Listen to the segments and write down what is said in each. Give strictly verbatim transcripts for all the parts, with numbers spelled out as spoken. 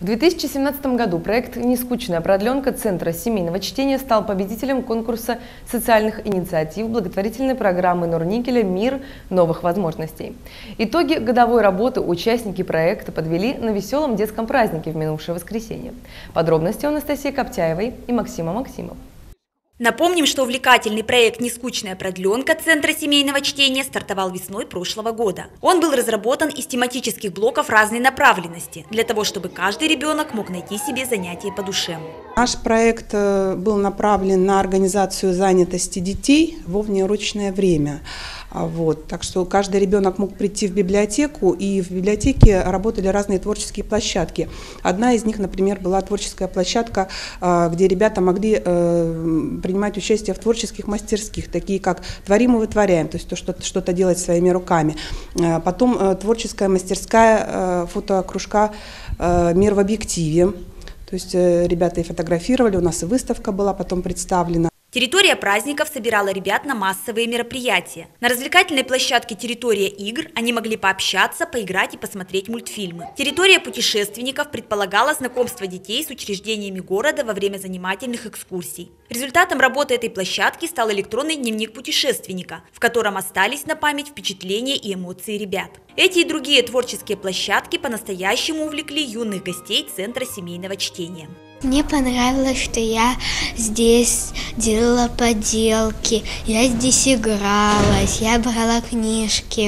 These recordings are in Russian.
В две тысячи семнадцатом году проект «Нескучная продленка» Центра семейного чтения стал победителем конкурса социальных инициатив благотворительной программы Норникеля «Мир новых возможностей». Итоги годовой работы участники проекта подвели на веселом детском празднике в минувшее воскресенье. Подробности у Анастасии Коптяевой и Максима Максимова. Напомним, что увлекательный проект «Нескучная продленка» Центра семейного чтения стартовал весной прошлого года. Он был разработан из тематических блоков разной направленности, для того, чтобы каждый ребенок мог найти себе занятие по душе. Наш проект был направлен на организацию занятости детей во внеурочное время. Вот. Так что каждый ребенок мог прийти в библиотеку, и в библиотеке работали разные творческие площадки. Одна из них, например, была творческая площадка, где ребята могли принимать участие в творческих мастерских, такие как «Творим и вытворяем», то есть то, что что-то делать своими руками. Потом творческая мастерская фотокружка «Мир в объективе». То есть ребята и фотографировали, у нас и выставка была потом представлена. Территория праздников собирала ребят на массовые мероприятия. На развлекательной площадке «Территория игр» они могли пообщаться, поиграть и посмотреть мультфильмы. Территория путешественников предполагала знакомство детей с учреждениями города во время занимательных экскурсий. Результатом работы этой площадки стал электронный дневник путешественника, в котором остались на память впечатления и эмоции ребят. Эти и другие творческие площадки по-настоящему увлекли юных гостей Центра семейного чтения. Мне понравилось, что я здесь делала поделки, я здесь игралась, я брала книжки.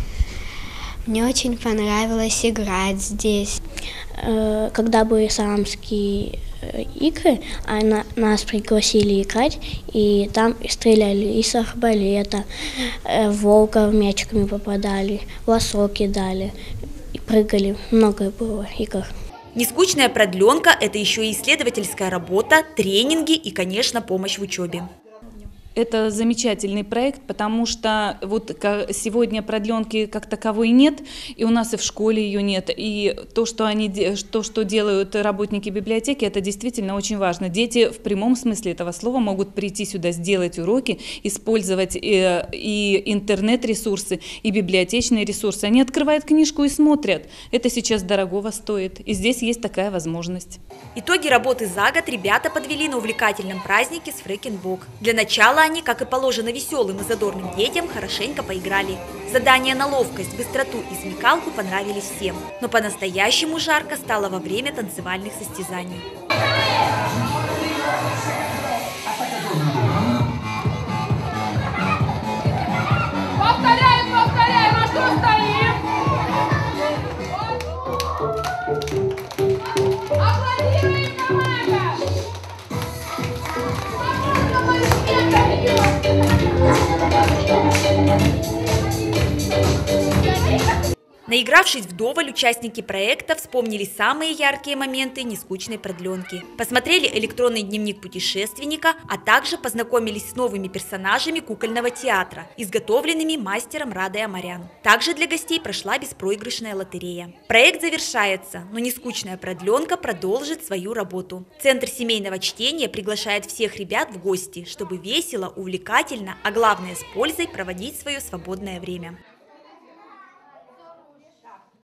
Мне очень понравилось играть здесь. Когда были самские игры, нас пригласили играть, и там стреляли из арбалета, волков мячиками попадали, лосо кидали, и прыгали. Много было игр. Нескучная продленка – это еще и исследовательская работа, тренинги и, конечно, помощь в учебе. Это замечательный проект, потому что вот сегодня продленки как таковой нет, и у нас и в школе ее нет. И то, что, они, то, что делают работники библиотеки, это действительно очень важно. Дети в прямом смысле этого слова могут прийти сюда, сделать уроки, использовать и, и интернет-ресурсы, и библиотечные ресурсы. Они открывают книжку и смотрят. Это сейчас дорогого стоит, и здесь есть такая возможность. Итоги работы за год ребята подвели на увлекательном празднике с Фрекенбок. Для начала они, как и положено веселым и задорным детям, хорошенько поиграли. Задания на ловкость, быстроту и смекалку понравились всем. Но по-настоящему жарко стало во время танцевальных состязаний. Повторяем, повторяем, а что стоим? Аплодируем, команда! Наигравшись вдоволь, участники проекта вспомнили самые яркие моменты нескучной продленки. Посмотрели электронный дневник путешественника, а также познакомились с новыми персонажами кукольного театра, изготовленными мастером Радой Амарян. Также для гостей прошла беспроигрышная лотерея. Проект завершается, но нескучная продленка продолжит свою работу. Центр семейного чтения приглашает всех ребят в гости, чтобы весело, увлекательно, а главное с пользой проводить свое свободное время.